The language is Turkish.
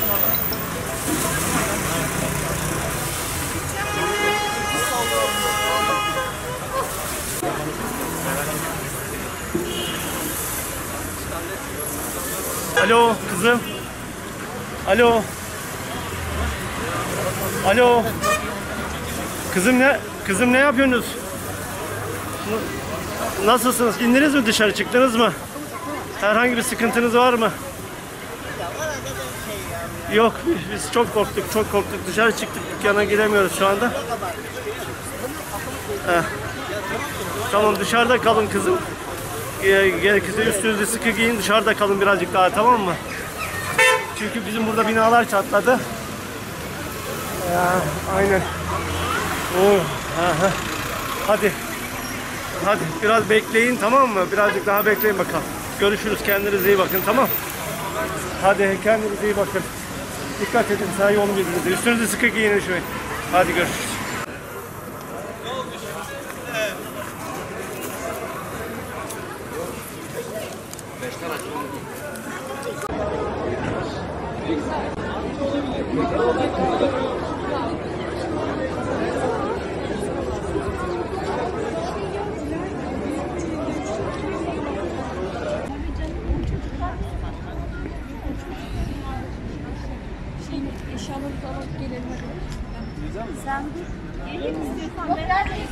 Alo kızım. Alo. Alo. Kızım ne yapıyorsunuz? Nasılsınız? İndiniz mi dışarı? Çıktınız mı? Herhangi bir sıkıntınız var mı? Yok, biz çok korktuk. Dışarı çıktık, dükkana giremiyoruz şu anda. Tamam, dışarıda kalın kızım. Gerekirse üstünüzü sıkı giyin, dışarıda kalın birazcık daha, tamam mı? Çünkü bizim burada binalar çatladı. Aynen. Hadi biraz bekleyin, tamam mı? Birazcık daha bekleyin bakalım. Görüşürüz, kendinize iyi bakın, tamam. Hadi kendinize iyi bakın. Dikkat edin, sağ olun birbirinize. Üstünüzü sıkı giyinin şöyle. Hadi görüşürüz. Eşyalarımızı alıp gelelim hadi. Sen geleyim istiyorsan neredeyiz?